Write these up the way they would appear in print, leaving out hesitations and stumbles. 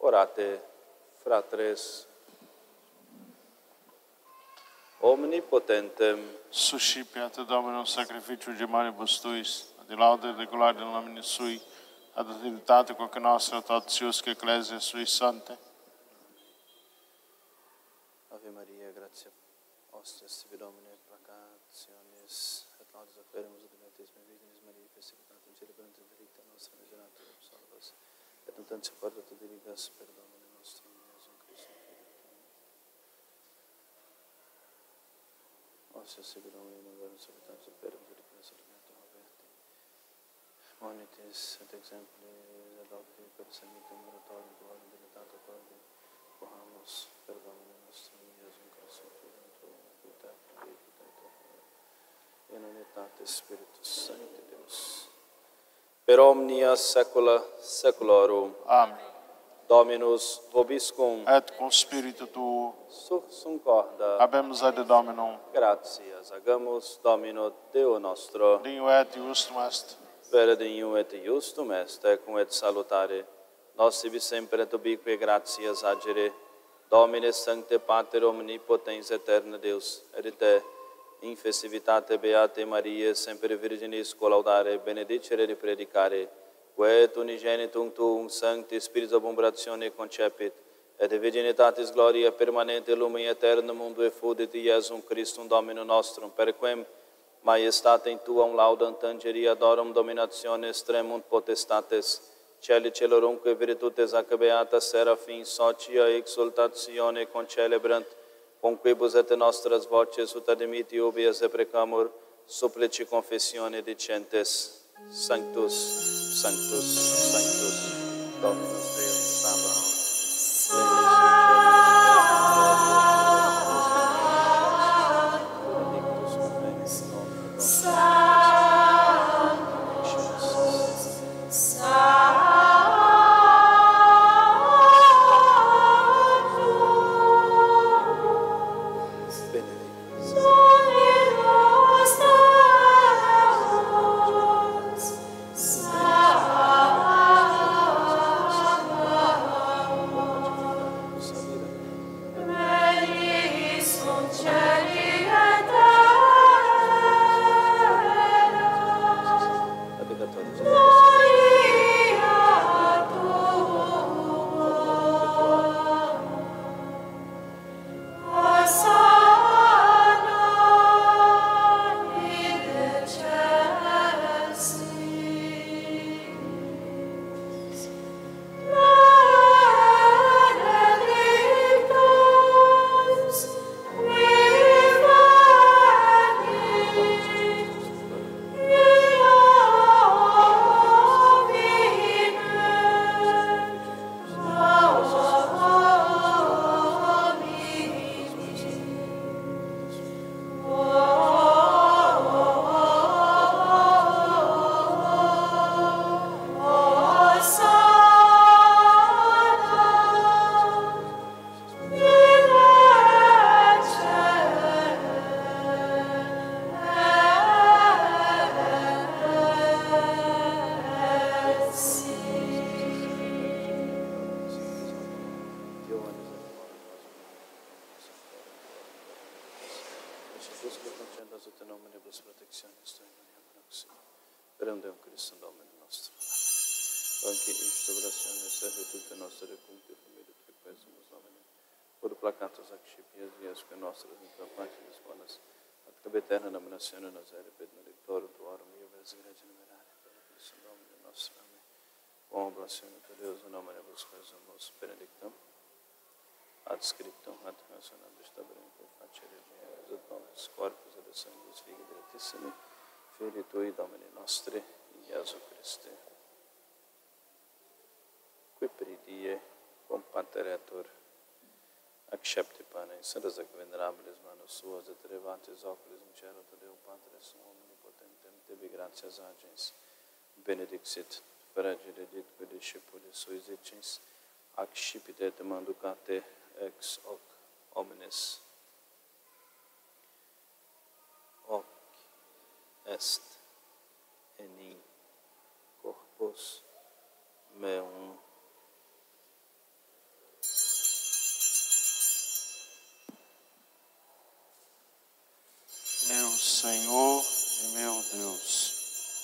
Orate, fratres, omnipotentem, suscipiate Dominum sacrificium de manibus tuis, ad laude de gloria nomine sui, ad utilitate quoque nostra totiusque ecclesia sui sante. Ave Maria, gratia ostia sibi Domine, placationis, et laudis acclarimus ut beatismi Virginis Mariae, precipitatum celebrante delicta nostra miseratum salvas, et nunc porta tu dirigas per Domine nostrum, Iesum Christum, ostia sibi Domine, non verum salutam superum, dirigas ordinatum aberti, monitis et exemplis ad opti per semitum oratorium tuorum dilatato cordi, cohamus per Domine nostrum, Iesum Christum, Filium Tuum, vita et eterna, in unitate Spiritus Sancti Deus, per omnia saecula saeculorum. Amen. Dominus vobiscum, Et cum spiritu tuo, succum corda, habemus ad Dominum, gratias agamus Domino Deo nostro, dignum et justum est. vera dignum et justum est, ecum et salutare, nos sibi sempre et ubique gratias agere, Domine Sancte Pater Omnipotens Eterna Deus, et te, in festivitate Beate Mariae, semper Virginis collaudare, benedicere et predicare, quet unigenitum tuum Sancti Spiritus obumbratione concepit, et virginitatis gloria permanente lumen aeternum mundo effudit Iesum Christum Domino nostrum, per quem Maestatem tuam laudam tangere adoram dominatione extremunt potestates, celi celorumque virtutes ac beata serafim socia exultatione concelebrant, conquibus et nostras voces ut admiti ubias e precamur, supplici confessione dicentes, Sanctus, Sanctus, Sanctus, Dominus Deus Sabaoth, plenius in cielo et in terra, benedictus cum venies in nomine Adscriptum ad personam destaberento facere et nobis corpus et sanguis Filii Beatissimi, Filii Tui Domini nostri, Iesu Christi. Qui peridie compateretur, accepti panem, sedas ac venerabilis manus suas, et levantis oculis in cielo, te Deo Patris omnipotentem, tibi gratias agens, benedixit fragile ditque discipulis suis icens, accipite et manducate ex hoc homines. Hoc est enim corpus meum Deus.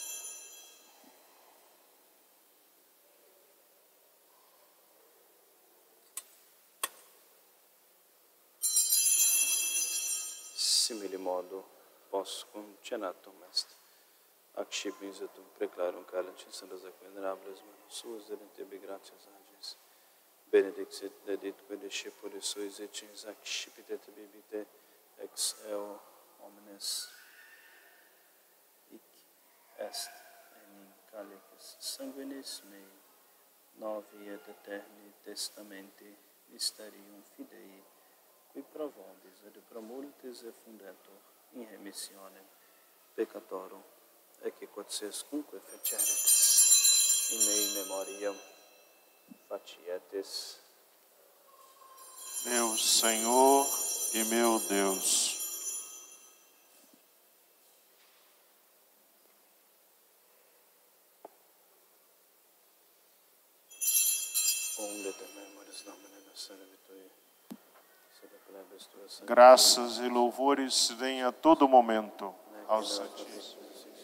Simile modo, poscum cenatum est. Ac scipis et preclarum calencis santas ac venerables manos suas, et tibi gratias agis. Benedixit deditque discipulis suis et cins ac scipit et bibite ex eo omnes hic est enim calicis sanguinis mei, novi et eterni testamenti mysterium fidei, qui pro vobis et pro multis effundetur in remissionem peccatorum, ecce quod sescunque feceretis, in mei memoriam facietis. Meu Senhor e meu Deus. Onde te memoris Domine nostre vitui, sed plebis tua sancta. Graças e louvores se deem a todo momento ao Santíssimo.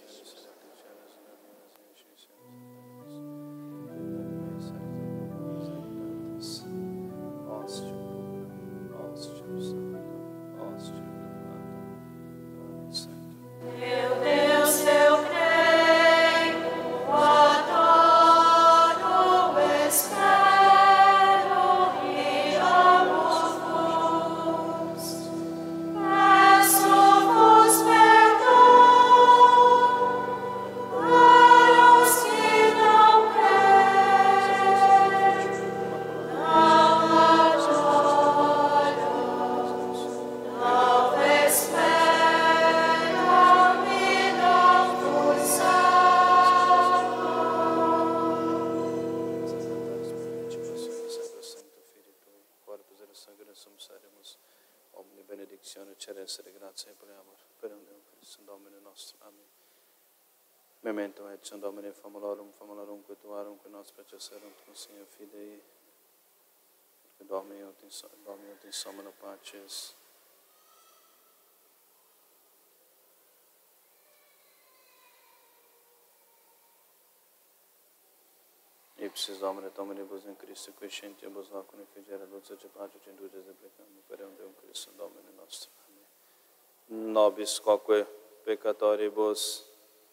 Memento et Domine famularum que tuarum que nos processerunt consigna fidei, porque dorme in somno paces. Ipsis Domine Dominibus in Christo, qui scientibus lacune figere dulce pace centurias et peccatum, per Deum Christum Domine nostro. Amen. Nobis quoque peccatoribus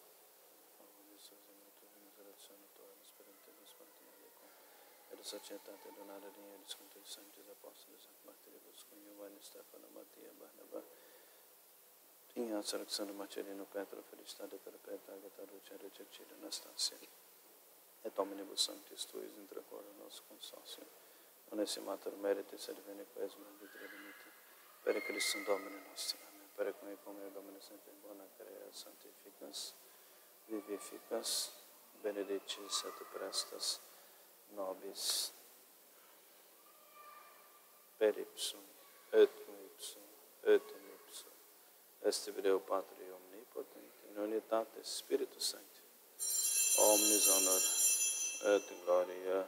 societate donare dignis contra i sanctis apostolis et martiribus cum Giovanni Stefano Mattia Barnaba Ignazio Alexandro Marcelino Petro Felicitate Perpetua Agata Lucere Cecile Anastasia et omnibus sanctis tuis intra cora nos consortium onesimator meritis et veni quesum arbitrio dimiti per Christum Domine nostro. Amen. Per cum Domine sempre bona crea sanctificas vivificas benedicis et prestas nobis per ipsum et cum ipsum et in ipsum est Deo Patri omnipotenti in unitate Spiritus Sancti omnis honor et gloria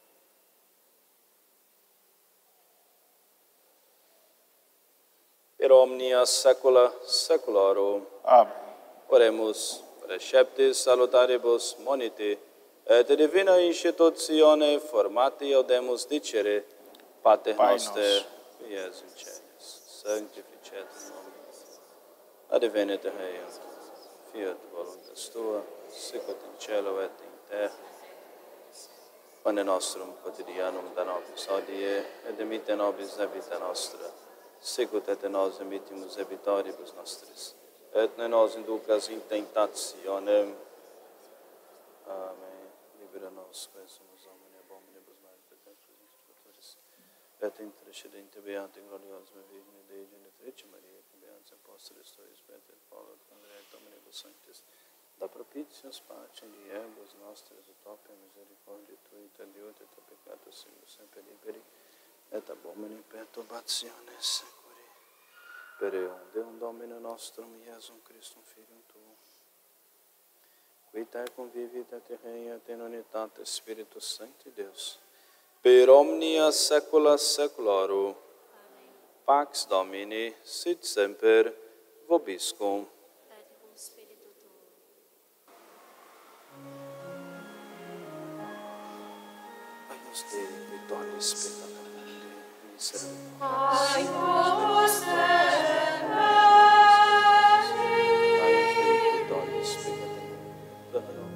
per omnia saecula saeculorum. Amen. Oremus, receptis salutaribus moniti, et divina institutione formati audemus dicere, Pater noster, qui es in celis, sanctificetur nomen, advenit regnum, fiat voluntas tua, sicut in cielo et in terra. Pane nostrum quotidianum da nobis hodie, et dimitte nobis debita nostra, sicut et nos dimittimus debitoribus nostris, et ne nos inducas in tentationem. Amen. Libera nos, quesumus omnia abominibus males peccatoris, et intercedente beati gloriosum Virgine Dei Genitrice Maria, cum beatis apostolis tuis, et Paulus congregat omnibus sanctis, da propitius pacem diebus nostris, et opia misericordia tui, et adiutet a peccatus simus semper liberi, et abomini perturbationes securi. Per eum Deum Domine nostrum, Iesum Christum Filium Tuum, qui te convivit et regnat in unitate Spiritus Sancti Deus, per omnia saecula saeculorum. Amen. Pax Domini sit semper vobiscum. Et cum spiritu tuo. Deus de vitória espetacular, misericórdia. Aius Deus de vitória espetacular.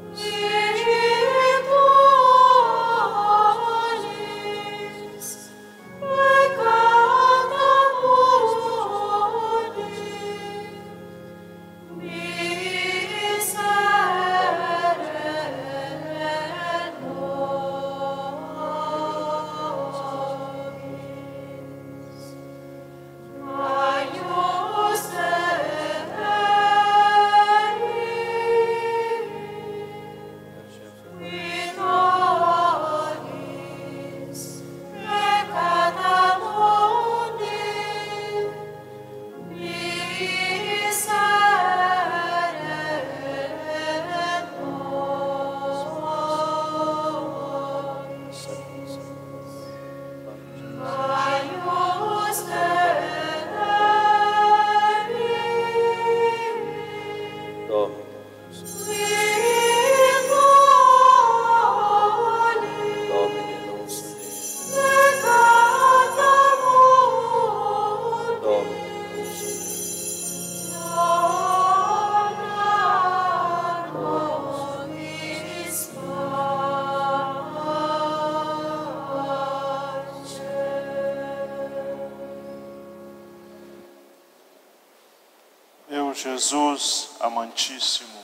Meu Jesus amantíssimo,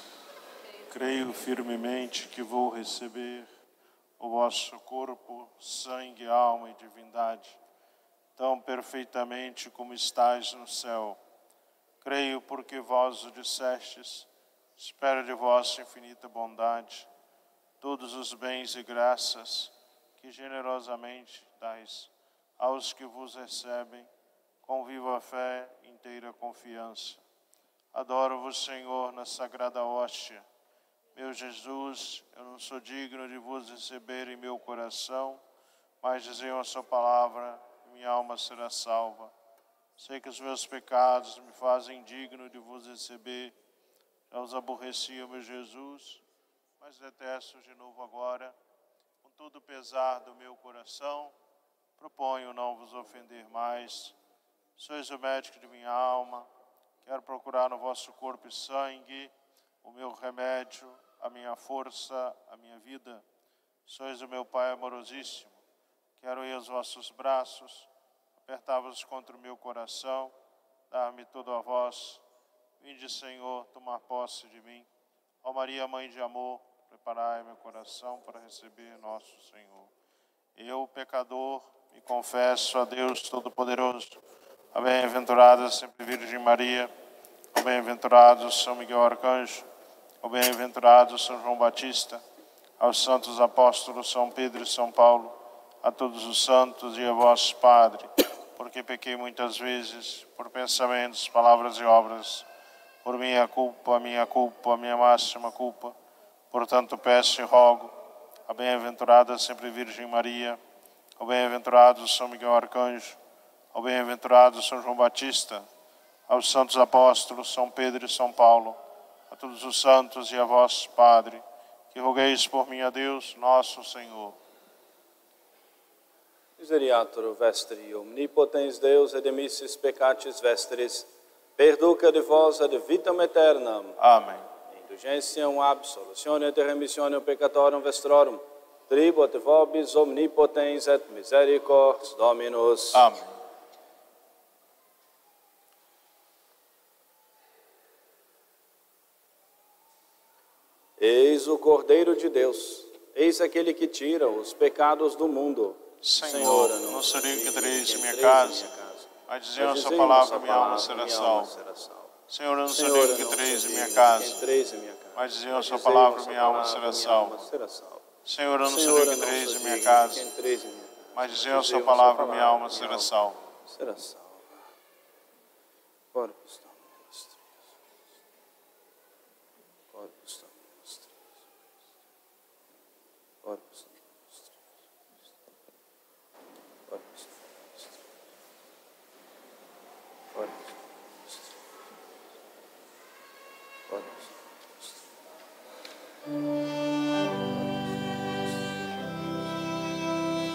creio firmemente que vou receber o vosso corpo, sangue, alma e divindade, tão perfeitamente como estais no céu. Creio porque vós o dissestes, espero de vossa infinita bondade todos os bens e graças que generosamente dais aos que vos recebem, com viva fé e inteira confiança. Adoro-vos, Senhor, na sagrada hóstia. Meu Jesus, eu não sou digno de vos receber em meu coração, mas dizei a sua palavra, e minha alma será salva. Sei que os meus pecados me fazem digno de vos receber. Já os aborreci, meu Jesus, mas detesto de novo agora. Com todo o pesar do meu coração, proponho não vos ofender mais. Sois o médico de minha alma. Quero procurar no vosso corpo e sangue o meu remédio, a minha força, a minha vida. Sois o meu Pai amorosíssimo. Quero ir aos vossos braços, apertar-vos contra o meu coração, dar-me todo a vós. Vinde, Senhor, tomar posse de mim. Ó Maria, Mãe de amor, preparai meu coração para receber nosso Senhor. Eu, pecador, me confesso a Deus Todo-Poderoso. A bem-aventurada sempre Virgem Maria, o bem-aventurado São Miguel Arcanjo, o bem-aventurado São João Batista, aos santos apóstolos São Pedro e São Paulo, a todos os santos e a vós, Padre, porque pequei muitas vezes, por pensamentos, palavras e obras, por minha culpa, a minha máxima culpa. Portanto, peço e rogo a bem-aventurada sempre Virgem Maria, o bem-aventurado São Miguel Arcanjo, ao bem-aventurado São João Batista, aos santos apóstolos São Pedro e São Paulo, a todos os santos e a vós, Padre, que rogueis por mim a Deus, nosso Senhor. Miseriatur vestri, omnipotens Deus, et demissis peccatis vestris, perduca de vos ad vitam aeternam. Amém. Indulgentiam absolutionem et remissionem peccatorum vestrorum, tribuat vobis omnipotens et misericordias Dominus. Amém. Eis o Cordeiro de Deus, eis aquele que tira os pecados do mundo. Senhor, não sou digno que entreis em minha casa, mas dizei a sua palavra, minha alma será salva. Senhor, eu não sou digno que entreis em minha casa, mas dizei a sua palavra, minha alma será salva. Senhor, eu não sou digno que entreis em minha casa, mas dizei a sua palavra, minha alma será salva. Será salva. Corpus Domini. Corpus Domini. Corpus Domini. Corpus Domini.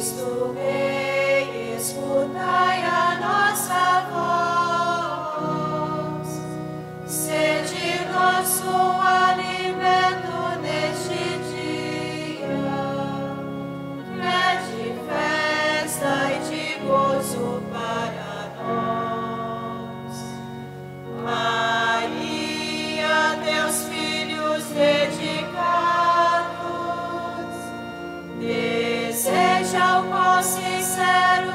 Cristo Rei, escutai a nossa voz. Sede nosso alimento neste dia, é de festa e de gozo para nós. Maria, teus filhos dedicados, deseja o qual sincero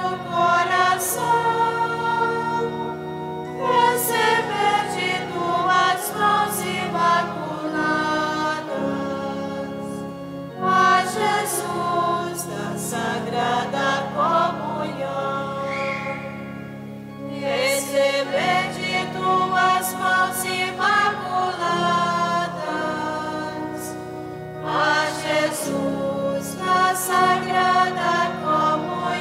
coração receber de tuas mãos imaculadas a Jesus da Sagrada Comunhão. Receber de tuas mãos imaculadas a Jesus da Sagrada Comunhão.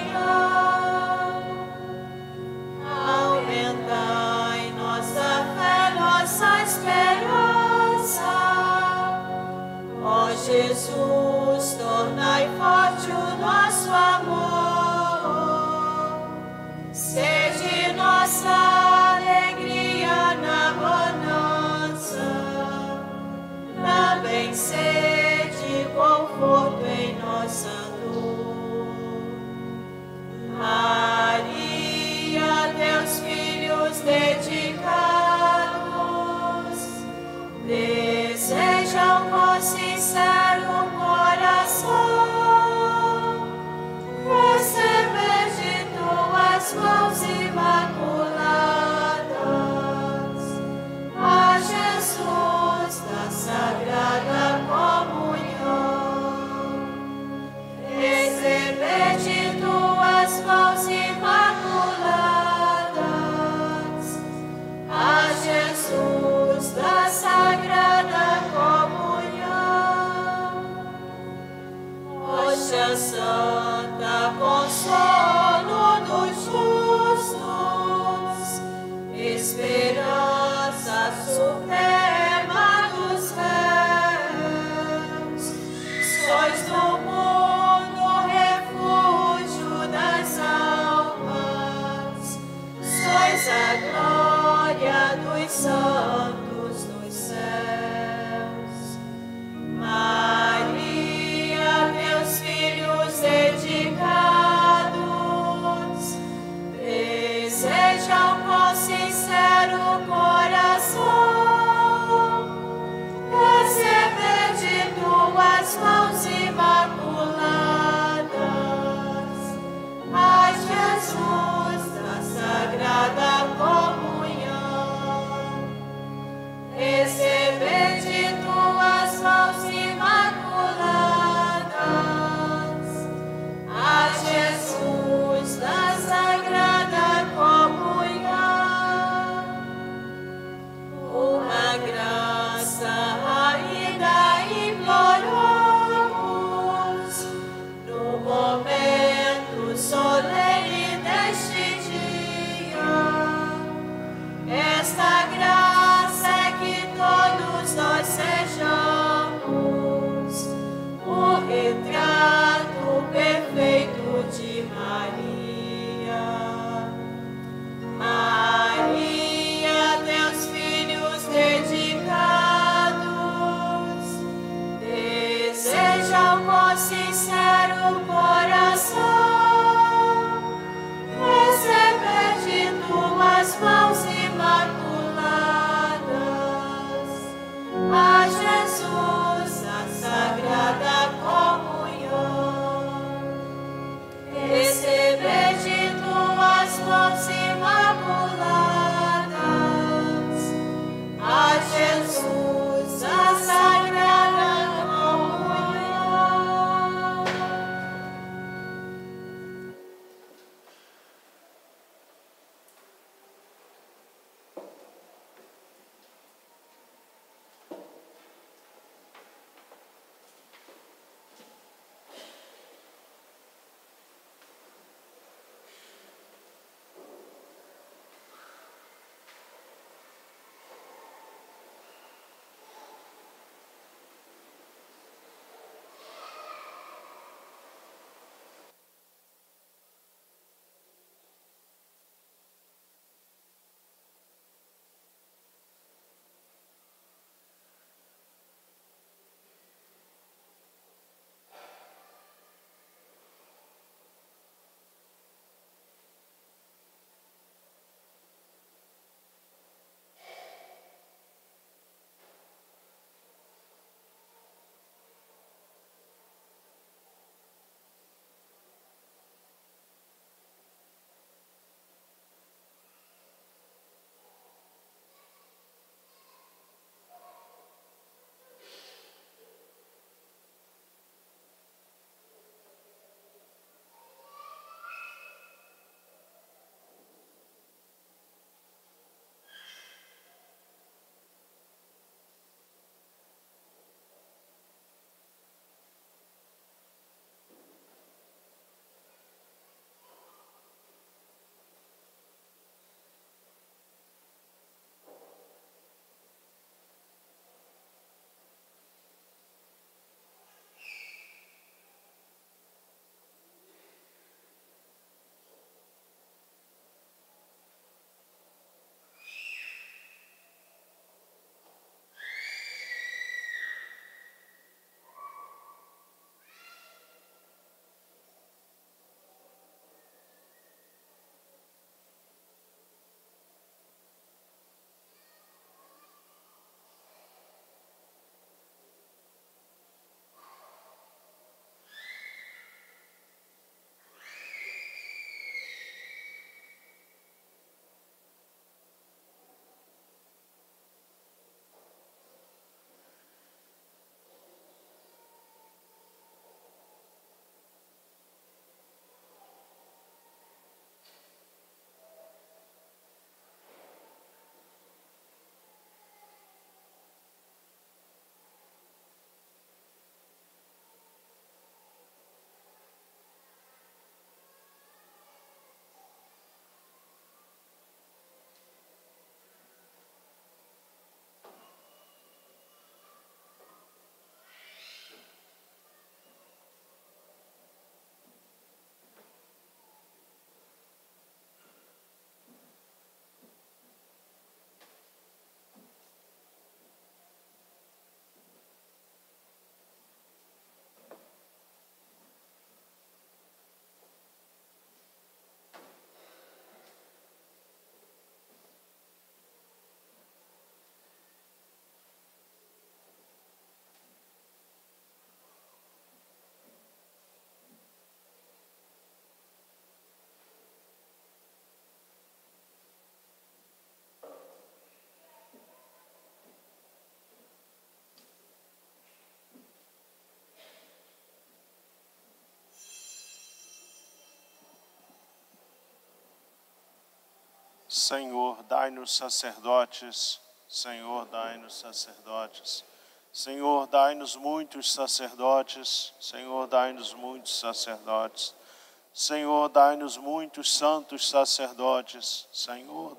Senhor, dai-nos sacerdotes. Senhor, dai-nos sacerdotes. Senhor, dai-nos muitos sacerdotes. Senhor, dai-nos muitos sacerdotes. Senhor, dai-nos muitos santos sacerdotes. Senhor,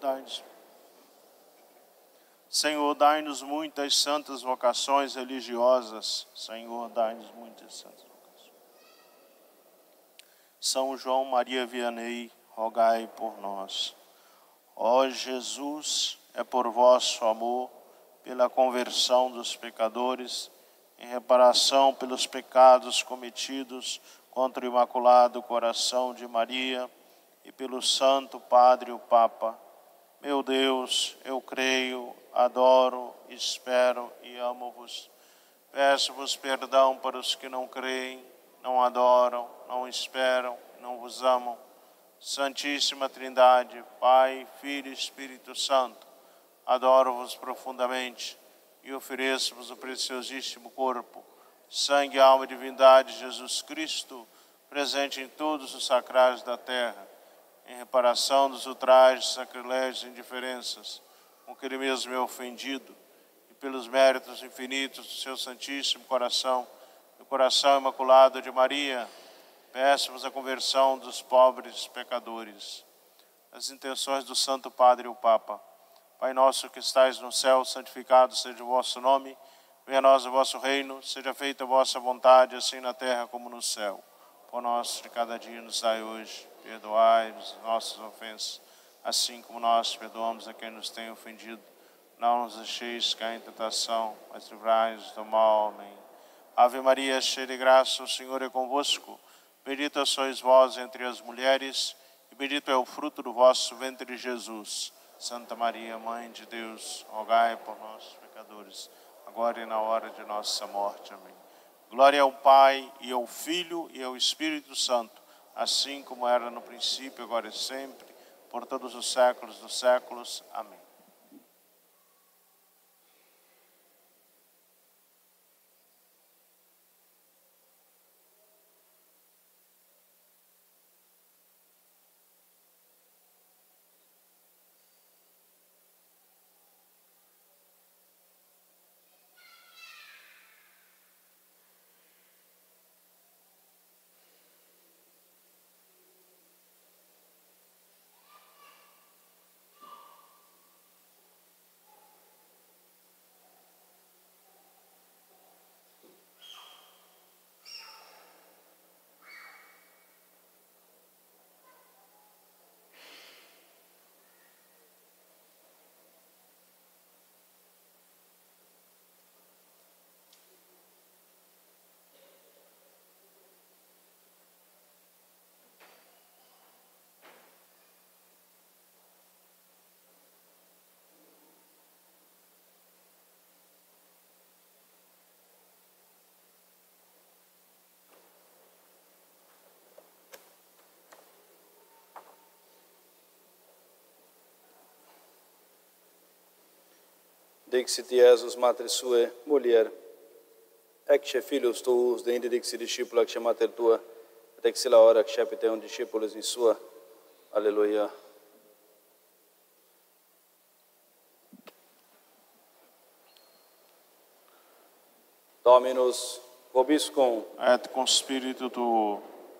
dai-nos muitas santas vocações religiosas. Senhor, dai-nos muitas santas vocações. São João Maria Vianney, rogai por nós. Ó Jesus, é por vosso amor, pela conversão dos pecadores, em reparação pelos pecados cometidos contra o Imaculado Coração de Maria e pelo Santo Padre o Papa. Meu Deus, eu creio, adoro, espero e amo-vos. Peço-vos perdão para os que não creem, não adoram, não esperam, não vos amam. Santíssima Trindade, Pai, Filho e Espírito Santo, adoro-vos profundamente e ofereço-vos o preciosíssimo corpo, sangue, alma e divindade de Jesus Cristo, presente em todos os sacrários da terra, em reparação dos ultrajes, sacrilégios e indiferenças, com que ele mesmo é ofendido, e pelos méritos infinitos do seu Santíssimo Coração, do coração imaculado de Maria, peço-vos a conversão dos pobres pecadores. As intenções do Santo Padre o Papa. Pai nosso que estais no céu, santificado seja o vosso nome. Venha a nós o vosso reino, seja feita a vossa vontade, assim na terra como no céu. O pão nosso de cada dia nos dai hoje. Perdoai-nos as nossas ofensas, assim como nós perdoamos a quem nos tem ofendido. Não nos deixeis cair em tentação, mas livrai-nos do mal. Amém. Ave Maria, cheia de graça, o Senhor é convosco. Bendita sois vós entre as mulheres, e bendito é o fruto do vosso ventre, Jesus. Santa Maria, Mãe de Deus, rogai por nós, pecadores, agora e na hora de nossa morte. Amém. Glória ao Pai, e ao Filho, e ao Espírito Santo, assim como era no princípio, agora e sempre, por todos os séculos dos séculos. Amém. Dixit Iesus, Mater Sue, Mulier, ecce filius tuus, de inde dixi discipula, ecce mater tua, et ecce la hora, ecce un discipulis in sua. Alleluia. Dominus vobiscum. Et con spiritu tuo.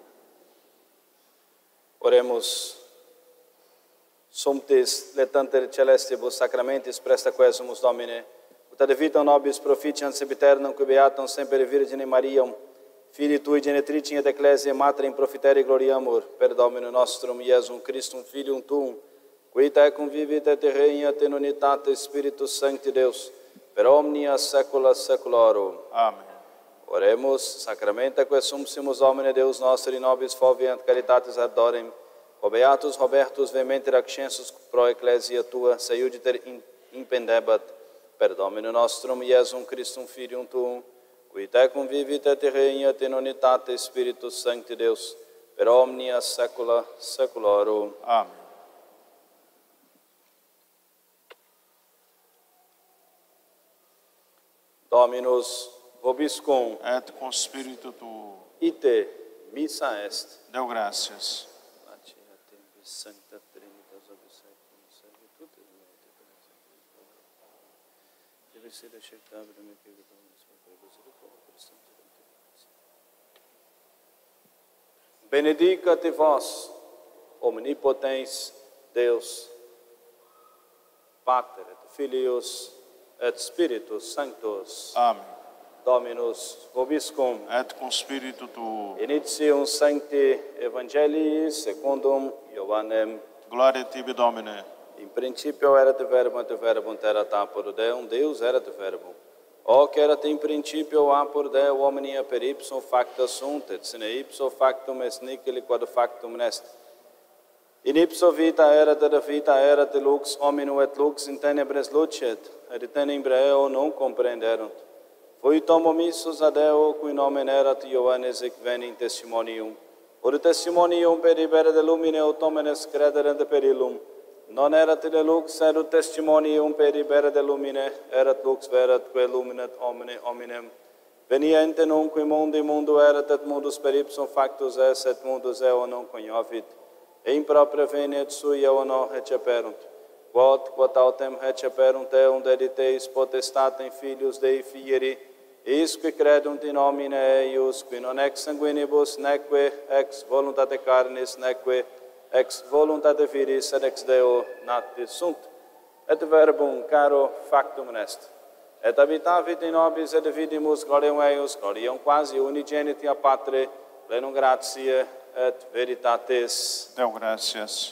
Oremus. Sumptis letanter celestibus sacramentis presta quesumus Domine, ut ad vitam nobis propitiam sempiternam qui beatam semper Virgine Mariam, Filii Tui genetricim et ecclesiae mater in profitere gloriamur, per Dominum nostrum Iesum Christum Filium Tuum, qui tecum vivit et regnat in unitate Spiritus Sancti Deus, per omnia saecula saeculorum. Amen. Oremus, sacramenta quesumpsimus Domine Deus nostri nobis foviant caritatis adorem, o beatus Robertus vehementer accensus pro ecclesia tua, seiuditer impendebat, per Dominum nostrum Iesum Christum Filium Tuum, qui tecum vivit et regnat in unitate Spiritus Sancti Deus, per omnia saecula saeculorum. Amen. Dominus vobiscum. Et con spiritu tuo. Ite missa est. Deu graças. Sancta Trinitas obsecum. Benedicat vos, omnipotens Deus, Pater et Filius et Spiritus Sanctus. Amen. Dominus vobiscum. Et cum spiritu tuo. Initium Sancti Evangelii secundum Ioannem. Gloria tibi, Domine. In principio erat verbum, et verbum erat apud Deum, Deus erat verbum. Hoc erat in principio apud Deo, omnia per ipsum facta sunt, et sine ipso factum est nihil quod factum est. In ipso vita erat lux hominum, et lux in tenebres lucet, et tenebrae eo non comprenderunt. Fuitum omissus ad Deo, cui nomen erat Ioannes, ec veni in testimonium. Ut testimonium per ibere de lumine, ut homines crederent per illum. Non erat de lux, erat testimonium per ibere de lumine, erat lux verat, quae luminat omne hominem. Venia ente nunc in mundo erat, et mundus per ipsum factus est, et mundus eo non cognovit. E in propria venia et sui eo non heceperunt. Quod autem heceperunt eum dediteis potestatem filius Dei fieri, isque credunt in nomine eius, qui non ex sanguinibus, neque ex voluntate carnis, neque ex voluntate viris, et ex Deo natis sunt. Et verbum caro factum est. Et habitavit in nobis, et vidimus gloriam eius, gloriam quasi unigeniti a Patre, plenum gratiae et veritatis. Deu graças.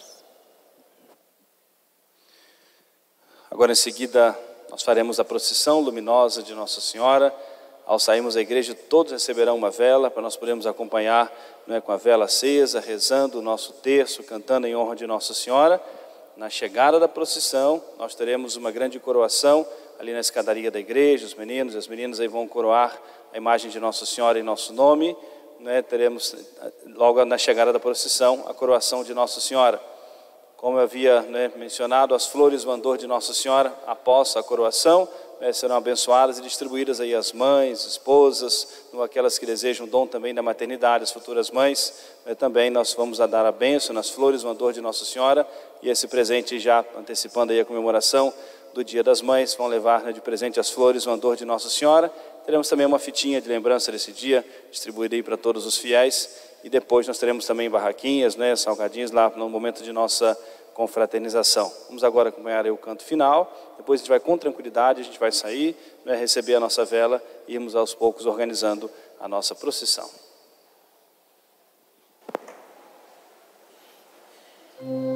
Agora em seguida nós faremos a procissão luminosa de Nossa Senhora. Ao sairmos da igreja, todos receberão uma vela para nós podermos acompanhar, com a vela acesa, rezando o nosso terço, cantando em honra de Nossa Senhora. Na chegada da procissão, nós teremos uma grande coroação ali na escadaria da igreja. Os meninos e as meninas aí vão coroar a imagem de Nossa Senhora em nosso nome. Teremos logo na chegada da procissão a coroação de Nossa Senhora. Como eu havia mencionado, as flores do andor de Nossa Senhora após a coroação serão abençoadas e distribuídas aí às mães, esposas, aquelas que desejam o dom também da maternidade, as futuras mães. Também nós vamos dar a bênção nas flores do andor de Nossa Senhora, e esse presente já antecipando aí a comemoração do Dia das Mães, vão levar de presente as flores do andor de Nossa Senhora. Teremos também uma fitinha de lembrança desse dia, distribuída aí para todos os fiéis, e depois nós teremos também barraquinhas, salgadinhos lá no momento de nossa confraternização. Vamos agora acompanhar aí o canto final, depois a gente vai com tranquilidade, a gente vai sair, receber a nossa vela e irmos aos poucos organizando a nossa procissão.